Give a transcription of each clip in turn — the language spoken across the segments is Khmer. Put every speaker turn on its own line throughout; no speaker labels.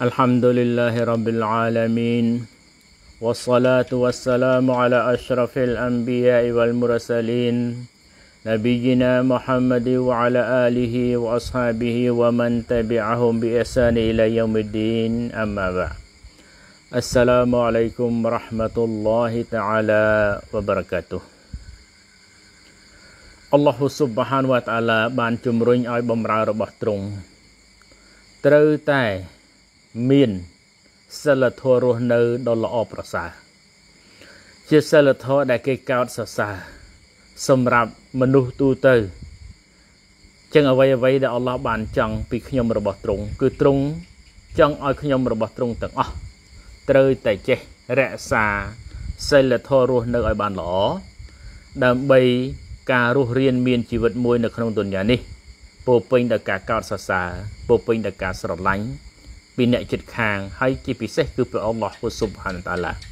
الحمد لله رب العالمين والصلاة والسلام على أشرف الأنبياء والمرسلين نبينا محمد وعلى آله وأصحابه ومن تبعهم بإحسان إلى يوم الدين أما بعد السلام عليكم ورحمة الله تعالى وبركاته الله سبحانه وتعالى បានជំរុញឲ្យបម្រើរបស់ទ្រង់ត្រូវតែមានសិលធម៌រស់នៅដ៏ល្អប្រសើរជាសិលធម៌ដែលគេកោតសរសើរសម្រាប់មនុស្សទូទៅចឹងអ្វីដែលអល់ឡោះបានចង់ពីខ្ញុំរបស់ទ្រង់គឺទ្រង់ចង់ឲ្យខ្ញុំរបស់ទ្រង់ទាំងអស់ត្រូវតែចេះរក្សាសិលធម៌រស់នៅឲ្យបានល្អដើម្បីការរស់រានមានជីវិតមួយនៅក្នុងទុនយ៉ានេះពោពេញដោយការកោតសរសើរពោពេញដោយការស្រឡាញ់ពីអ្នកជិតខាងហើយជាពិសេសគឺព្រះអល់ឡោះស៊ុបហានតាឡា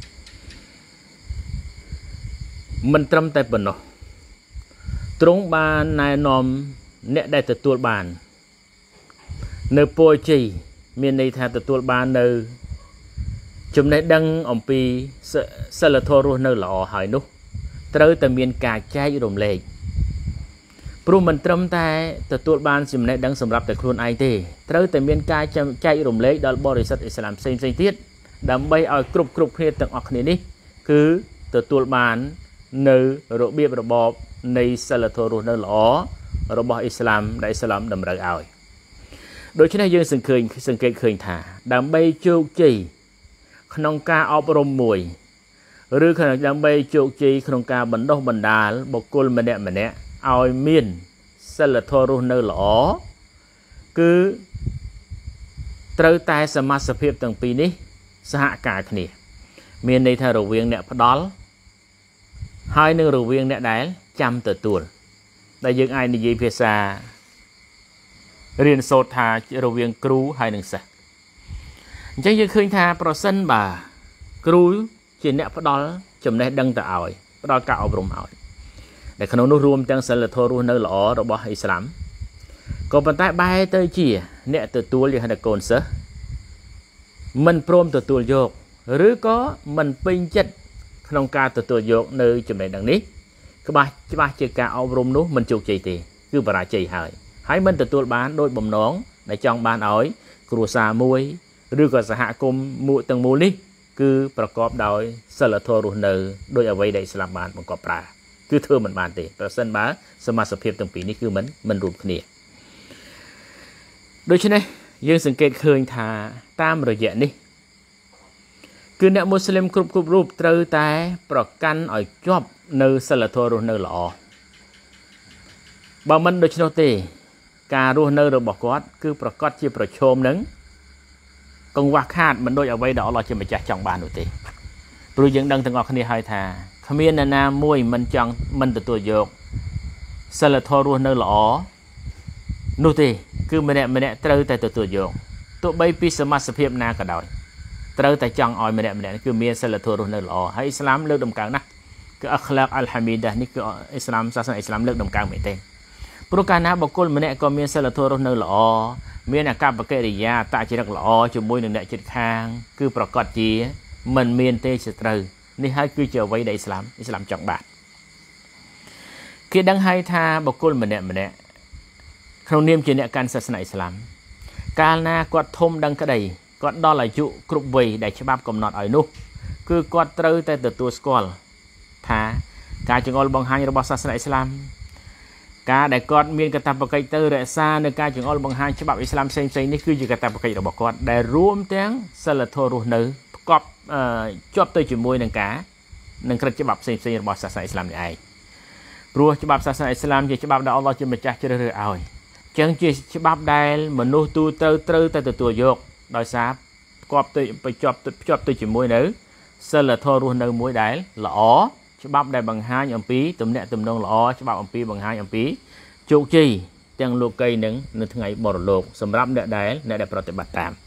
មិនត្រឹមតែប៉ុណ្ណោះទ្រង់បានណែនាំអ្នកដែលទទួលបាននៅពរជ័យមានន័យថាទទួលបាននៅចំណេះដឹងអំពីសិលធម៌រស់នៅល្អហើយនោះត្រូវតែមានការចែករំលែកព្រោះមិនត្រឹមតែទទួលបានចំណេះដឹងសម្រាប់តែខ្លួនឯងទេត្រូវតែមានការចែករំលែកដល់បរិស័ទអ៊ីស្លាមផ្សេងទៀតដើម្បីឲ្យគ្រប់គ្នាទាំងអស់គ្នានេះគឺទទួលបាននៅរបៀបរបបនៃសិលធម៌រស់នៅល្អរបស់អ៊ីស្លាមដែលអ៊ីស្លាមតម្រូវឲ្យដូច្នេះយើងសង្កេតឃើញថាដើម្បីជោគជ័យក្នុងការអប់រំមួយឬដើម្បីជោគជ័យក្នុងការបណ្ដុះបណ្ដាលបុគ្គលម្នាក់ឲ្យមានសិលធម៌រស់នៅល្អគឺត្រូវតែសមាសភាពទាំងពីរនេះសហការគ្នាមានន័យថារវាងអ្នកផ្ដល់ហើយនឹងរវាងអ្នកដែលចាំទទួលដែលយើងអាចនិយាយភាសារៀនសូត្រថារវាងគ្រូហើយនឹងសិស្សអញ្ចឹងយើងឃើញថាប្រសិនបើគ្រូជាអ្នកផ្ដល់ចំណេះដឹងទៅឲ្យផ្ដល់ការអប់រំឲ្យដែលក្នុងនោះរួមទាំងសិលធម៌រស់នៅល្អរបស់អ៊ីស្លាមក៏ប៉ុន្តែបែរទៅជាអ្នកទទួលយើងហៅថាកូនសិស្សមិនព្រមទទួលយកឬក៏មិនពេញចិត្តក្នុងការទទួលយកនៅចំណេះដឹងនេះច្បាស់ជាការអប់រំនោះមិនជោគជ័យទេគឺបរាជ័យហើយមិនទទួលបានដោយបំណងដែលចង់បានឲ្យគ្រួសារមួយឬក៏សហគមន៍មួយទាំងមូលនេះគឺប្រកបដោយសិលធម៌រស់នៅដោយអ្វីដែលអ៊ីស្លាមបានបង្កប់ប្រើគឺធ្វើមិនបានទេប្រសិនបើសមាសភាពទាំងពីរនេះគឺមិនរួមគ្នាដូច្នេះយើងសង្កេតឃើញថាតាមរយៈនេះគឺអ្នកមូស្លីមគ្រប់រូបត្រូវតែប្រកាន់ឲ្យជាប់នៅសិលធម៌រស់នៅល្អបើមិនដូច្នោះទេការរស់នៅរបស់គាត់គឺប្រកាសជាប្រឈមនឹងកង្វះខាតមិនដូចអ្វីដែលអល់ឡោះជាម្ចាស់ចង់បាននោះទេព្រោះយើងដឹងទាំងអស់គ្នាហើយថាគ្មាននរណាមួយមិនទទួលយកសិលធម៌រស់នៅល្អនោះទេគឺម្នាក់ត្រូវតែទទួលយកទោះបីពីសមាសភាពណាក៏ដោយត្រូវតែចង់ឲ្យម្នាក់គឺមានសិលធម៌រស់នៅល្អហើយអ៊ីស្លាមលើកដំកើងណាស់គឺអខ្លាកអលហាមីដានេះគឺអ៊ីស្លាមសាសនាអ៊ីស្លាមលើកដំកើងមែនទេព្រោះកាលណាបុគ្គលម្នាក់ក៏មានសិលធម៌រស់នៅល្អមានអាកប្បកិរិយាតចរិតល្អជាមួយនឹងអ្នកជិតខាងគឺប្រកាសជាមិនមានទេជាត្រូវនេះហើយគឺជាអ្វីដែលអ៊ីស្លាមចង់បានគេដឹងហើយថាបុគ្គលម្នាក់ក្នុងនាមជាអ្នកកាន់សាសនាអ៊ីស្លាមកាលណាគាត់ធំដឹងក្តីគាត់ដល់អាយុគ្រប់វ័យដែលច្បាប់កំណត់ឲ្យនោះគឺគាត់ត្រូវតែទទួលស្គាល់ថាការចង្អុលបង្ហាញរបស់សាសនាអ៊ីស្លាមការដែលគាត់មានកាតព្វកិច្ចទៅរក្សានៅការចង្អុលបង្ហាញច្បាប់អ៊ីស្លាមផ្សេងនេះគឺជាកាតព្វកិច្ចរបស់គាត់ដែលរួមទាំងសិលធម៌រស់នៅផ្កប់ជាប់ទៅជាមួយនឹងការនឹងក្រឹតច្បាប់ផ្សេងរបស់សាសនាអ៊ីស្លាមនេះឯងព្រោះច្បាប់សាសនាអ៊ីស្លាមជាច្បាប់ដែលអល់ឡោះជាម្ចាស់ជ្រើសរើសឲ្យចឹងជាច្បាប់ដែលមនុស្សទូទៅត្រូវតែទទួលយកដោយសារផ្គាប់ទៅភ្ជាប់ទៅជាមួយនៅសិលធម៌រស់នៅមួយដែលល្អច្បាប់ដែលបង្ហាញអំពីទំនាក់ទំនងល្អច្បាប់អំពីបង្ហាញអំពីជោគជ័យទាំងលោកីនិងនៅថ្ងៃបរលោកសម្រាប់អ្នកដែលប្រតិបត្តិតាម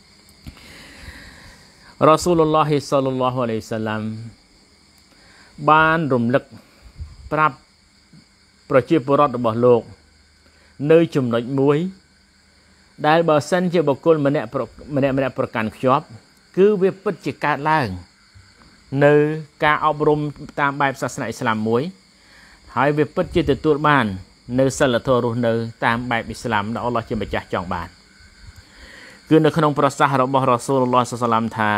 រ៉ាស៊ូលឡោះសល្លឡោះអាឡៃហ៊ីវសល្លាមបានរំលឹកប្រាប់ប្រជាពលរដ្ឋរបស់លោកនៅចំណុចមួយដែលបើសិនជាបុគ្គលម្នាក់ប្រកាន់ខ្ជាប់គឺវាពិតជាកើតឡើងនៅការអប់រំតាមបែបសាសនាអ៊ីស្លាមមួយហើយវាពិតជាទទួលបាននៅសិលធម៌រស់នៅតាមបែបអ៊ីស្លាមដែលអល់ឡោះជាម្ចាស់ចង់បានគឺនៅក្នុងប្រសាសន៍របស់រ៉ាស៊ូលឡោះសល្លាមថា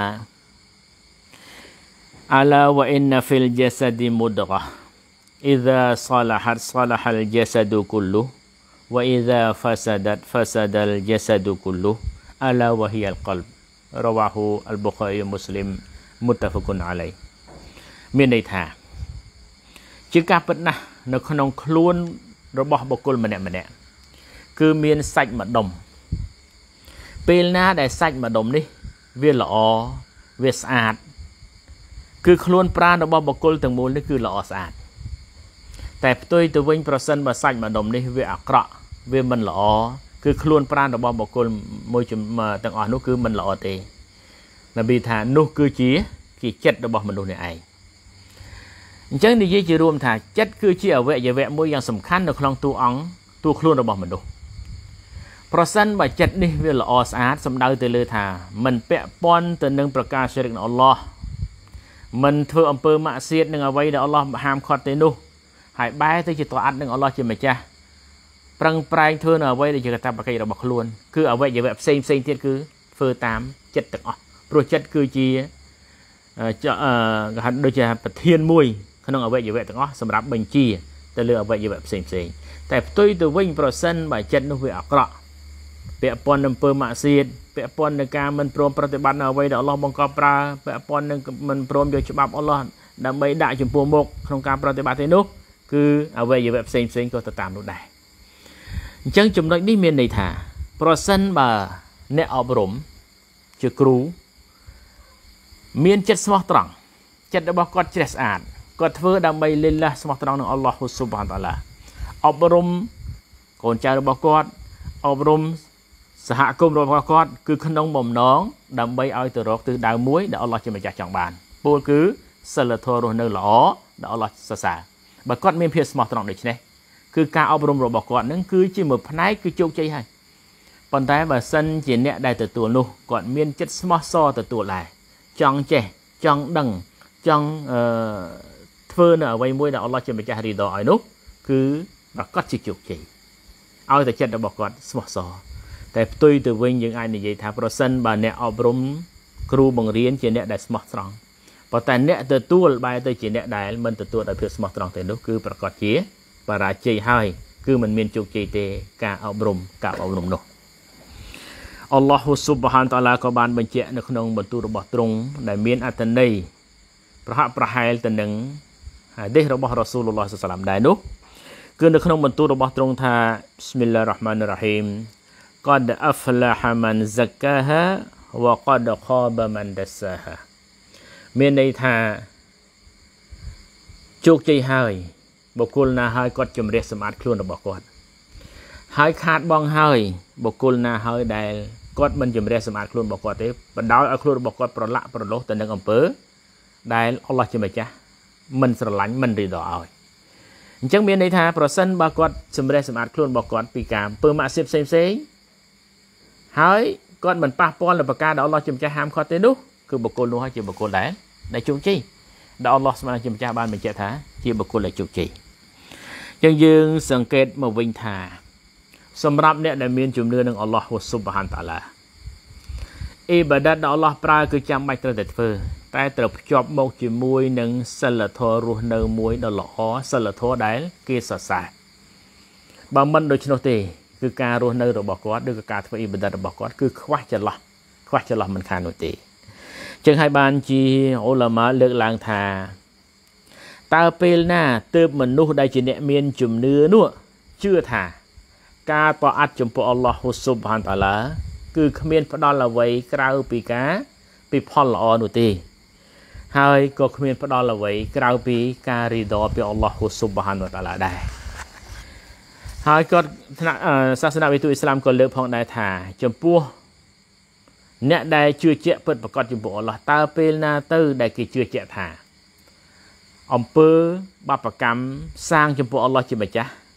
អាឡាវ៉ាអ៊ីនណាហ្វីលជាសាឌីមុដហ្កាអ៊ីហ្សាសឡាហាត់សឡាហាលជាសាឌូគុលលូវ៉ាអ៊ីហ្សាហ្វាសាដាត់ហ្វាសាដាលជាសាឌូគុលលូអាឡាវ៉ាហ៊ីអលកលបរវ៉ាហ៊ូអលបុខារីមូស្លីមមុតហ្វគុនអាឡៃមានន័យថាជាការពិតណាស់នៅក្នុងខ្លួនរបស់បុគ្គលម្នាក់គឺមានសាច់ម្ដុំពេលណាដែលសាច់ម្ដុំនេះវាល្អវាស្អាតគឺខ្លួនប្រាណរបស់បុគ្គលទាំងមូលនេះគឺល្អស្អាតតែផ្ទុយទៅវិញប្រសិនបើសាច់ម្ដុំនេះវាអាក្រក់វាមិនល្អគឺខ្លួនប្រាណរបស់បុគ្គលមួយទាំងអស់នោះគឺមិនល្អទេនប៊ីថានោះគឺជាចិត្តរបស់មនុស្សនេះឯងអញ្ចឹងនិយាយជារួមថាចិត្តគឺជាអវយវៈមួយយ៉ាងសំខាន់នៅក្នុងតួខ្លួនរបស់មនុស្សប្រសិនបើចិត្តនេះវាល្អស្អាតសំដៅទៅលើថាមិនពាក់ព័ន្ធទៅនឹងប្រការស្រិកនៃអល់ឡោះមិនធ្វើអំពើម៉ាក់សៀតនឹងអ្វីដែលអល់ឡោះហាមឃាត់ទេនោះហើយបែរទៅជាតអាត់នឹងអល់ឡោះជាម្ចាស់ប្រឹងប្រែងធ្វើនៅអ្វីដែលជាកាតព្វកិច្ចរបស់ខ្លួនគឺអវយវៈផ្សេងទៀតគឺធ្វើតាមចិត្តទាំងអស់ព្រោះចិត្តគឺជាគេហៅដូចជាប្រធានមួយក្នុងអវយវៈទាំងអស់សម្រាប់បញ្ជាទៅលើអវយវៈផ្សេងតែផ្ទុយទៅវិញប្រសិនបើចិត្តនោះវាអាក្រក់ពាក់ព័ន្ធនឹងអំពើម៉ាក់សៀតពាក់ព័ន្ធនឹងការមិនព្រមប្រតិបត្តិនៅអ្វីដែលអល់ឡោះបង្កប់ប្រើពាក់ព័ន្ធនឹងមិនព្រមយកច្បាប់អល់ឡោះដើម្បីដាក់ចំពោះមុខក្នុងការប្រតិបត្តិទេនោះគឺអវយវៈផ្សេងក៏ទៅតាមនោះដែរអញ្ចឹងចំណុចនេះមានន័យថាប្រសិនបើអ្នកអប់រំជាគ្រូមានចិត្តស្មោះត្រង់ចិត្តរបស់គាត់ជ្រះស្អាតគាត់ធ្វើដើម្បីលិលឡាស្មោះត្រង់នឹងអល់ឡោះស៊ុបហានតាឡាអប់រំកូនចៅរបស់គាត់អប់រំសហគមន៍របស់គាត់គឺក្នុងបំណងដើម្បីឲ្យទៅរកទិសដៅមួយដែលអល់ឡោះជាម្ចាស់ចង់បានពោលគឺសិលធម៌រស់នៅល្អដែលអល់ឡោះសរសើរបើគាត់មានភាពស្មោះត្រង់ដូច្នេះគឺការអប់រំរបស់គាត់នឹងជាមួយផ្នែកគឺជោគជ័យហើយប៉ុន្តែបើសិនជាអ្នកដែលទទួលនោះគាត់មានចិត្តស្មោះសរទទួលដែរចង់ចេះចង់ដឹងចង់ធ្វើនៅអ្វីមួយដែលអល់ឡោះជាម្ចាស់រីដឲ្យនោះគឺប្រកាសជាជោគជ័យឲ្យតែចិត្តរបស់គាត់ស្មោះសរតែផ្ទុយទៅវិញយើងអាចនិយាយថាប្រសិនបើអ្នកអប់រំគ្រូបង្រៀនជាអ្នកដែលស្មោះត្រង់ប៉ុន្តែអ្នកទទួលបែរទៅជាអ្នកដែលមិនទទួលដោយភាពស្មោះត្រង់ទេនោះគឺប្រកាសជាបរាជ័យហើយគឺមិនមានជោគជ័យទេការអប់រំនោះអល់ឡោះស៊ុបហានតាឡាក៏បានបញ្ជាក់នៅក្នុងបន្ទូលរបស់ទ្រង់ដែលមានអត្ថន័យប្រហាក់ប្រហែលទៅនឹងហាឌីសរបស់រ៉ាស៊ូលឡោះសល្លាមដែរនោះគឺនៅក្នុងបន្ទូលរបស់ទ្រង់ថាប៊ីស្មិលឡាហ៊ិររ៉ាហ្មានិររ៉ាហ៊ីមقد أفلح من زكاها وقد خاب من دساها មានន័យថាជោគជ័យហើយបុគ្គលណាហើយគាត់ជំរះសម្អាតខ្លួនរបស់គាត់ហើយខាតបងហើយបុគ្គលណាហើយដែលគាត់មិនជំរះសម្អាតខ្លួនរបស់គាត់ទេបណ្ដោយឲ្យខ្លួនរបស់គាត់ប្រឡាក់ប្រឡោះទៅនឹងអំពើដែលអល់ឡោះជាម្ចាស់មិនស្រឡាញ់មិនរីដឲ្យអញ្ចឹងមានន័យថាប្រសិនបើគាត់ជំរះសម្អាតខ្លួនរបស់គាត់ពីការអំពើម៉ាក់សៀតផ្សេងហើយគាត់មិនប៉ះពាល់ដល់ប្រការដែលអល់ឡោះជាម្ចាស់ហាមឃាត់ទេនោះគឺបុគ្គលនោះហើយជាបុគ្គលដែលជោគជ័យដែលអល់ឡោះស្មានជាម្ចាស់បានបញ្ជាក់ថាជាបុគ្គលដែលជោគជ័យអញ្ចឹងយើងសង្កេតមកវិញថាសម្រាប់អ្នកដែលមានជំនឿនឹងអល់ឡោះស៊ុបហានតាឡាអ៊ីបាដាតដែលអល់ឡោះប្រើគឺចាំបាច់ត្រូវតែធ្វើតែត្រូវភ្ជាប់មកជាមួយនឹងសិលធម៌រស់នៅមួយដ៏ល្អសិលធម៌ដែលគេសរសើរបើមិនដូច្នោះទេគឺការរស់នៅរបស់គាត់ឬក៏ការធ្វើអ៊ីបាដាតរបស់គាត់គឺខ្វះចន្លោះមិនខាននោះទេចឹងហើយបានជាអ៊ូឡាម៉ាលើកឡើងថាតើពេលណាទើបមនុស្សដែលជាអ្នកមានជំនឿនោះជឿថាការតអាត់ចំពោះអល់ឡោះស៊ុបហានតាឡាគឺគ្មានផ្ដល់អ្វីក្រៅពីផលល្អនោះទេហើយក៏គ្មានផ្ដល់អ្វីក្រៅពីការរីដពីអល់ឡោះស៊ុបហានតាឡាដែរហើយក៏សាសនាវិទូអ៊ីស្លាមក៏លើកផងដែរថាចំពោះអ្នកដែលជឿជាក់ពិតប្រាកដចំពោះអល់ឡោះតើពេលណាទៅដែលគេជឿជាក់ថាអំពើបាបកម្មសាងចំពោះអល់ឡោះជាម្ចាស់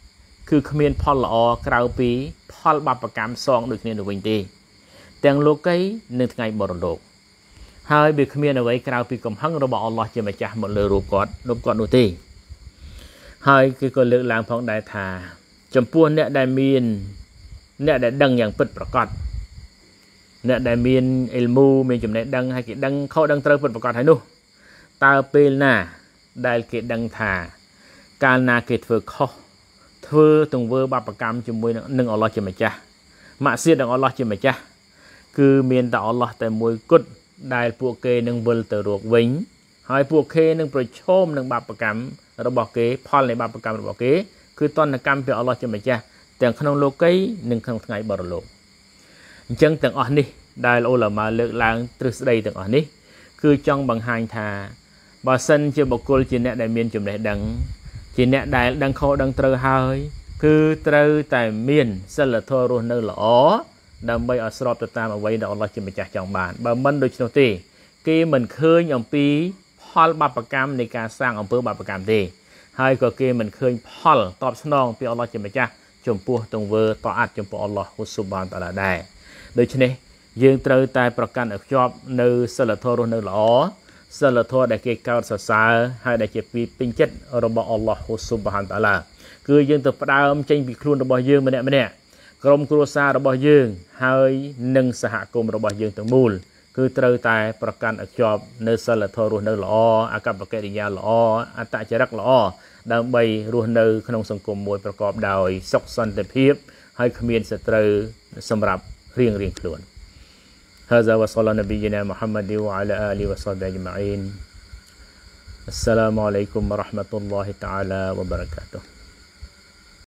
คือគ្មានផលល្អក្រៅពីផលបាបកម្មសងដូចគ្នាទៅវិញទេទាំងលោកីនិងថ្ងៃបរលោកហើយវាគ្មានអ្វីក្រៅពីកំហឹងរបស់អល់ឡោះជាម្ចាស់មកលើរូបគាត់នោះទេហើយគេក៏លើកឡើងផងដែរថាចំពោះអ្នកដែលដឹងយ៉ាងពិតប្រាកដអ្នកដែលមានអ៊ីលមូមានចំណេះដឹងហើយគេដឹងខុសដឹងត្រូវពិតប្រាកដហើយនោះតើពេលណាដែលគេដឹងថាកាលណាគេធ្វើខុសធ្វើទង្វើបាបកម្មជាមួយនឹងអល់ឡោះជាម្ចាស់ម៉ាក់សៀតនឹងអល់ឡោះជាម្ចាស់គឺមានតែអល់ឡោះតែមួយគត់ដែលពួកគេនឹងវិលទៅរកវិញហើយពួកគេនឹងប្រឈមនឹងបាបកម្មរបស់គេផលនៃបាបកម្មរបស់គេគឺតនកម្មពីអល់ឡោះជាម្ចាស់ទាំងក្នុងលោកីនិងក្នុងថ្ងៃបរលោកអញ្ចឹងទាំងអស់នេះដែលអ៊ូឡាម៉ាលើកឡើងទ្រឹស្ដីទាំងអស់នេះគឺចង់បង្ហាញថាបើសិនជាបុគ្គលជាអ្នកដែលមានចំណេះដឹងជាអ្នកដែលដឹងខុសដឹងត្រូវហើយគឺត្រូវតែមានសិលធម៌រស់នៅល្អដើម្បីឲ្យស្របទៅតាមអ្វីដែលអល់ឡោះជាម្ចាស់ចង់បានបើមិនដូច្នោះទេគេមិនឃើញអំពីផលបាបកម្មនៃការសាងអំពើបាបកម្មទេហើយក៏គេមិនឃើញផលតបស្នងពីអល់ឡោះជាម្ចាស់ចំពោះទង្វើតអាត់ចំពោះអល់ឡោះហ៊ូស៊ុបហានតាឡាដែរដូច្នេះយើងត្រូវតែប្រកាន់ឲ្យខ្ជាប់នៅសិលធម៌រស់នៅល្អសិលធម៌ដែលគេកោតសរសើរហើយដែលជាពីពេញចិត្តរបស់អល់ឡោះហ៊ូស៊ុបហានតាឡាគឺយើងទៅផ្ដើមចេញពីខ្លួនរបស់យើងម្នាក់ក្រុមគ្រួសាររបស់យើងហើយនិងសហគមន៍របស់យើងទាំងមូលគឺត្រូវតែប្រកាន់ឲ្យខ្ជាប់នៅសិលធម៌រស់នៅល្អអាកប្បកិរិយាល្អអត្តចរិតល្អដើម្បីរស់នៅក្នុងសង្គមមួយប្រកបដោយសុខសន្តិភាពហើយគ្មានសត្រូវសម្រាប់រៀងខ្លួនهذا وصلى نبينا محمد وعلى آله وصحبه أجمعين السلام عليكم ورحمة الله تعالى وبركاته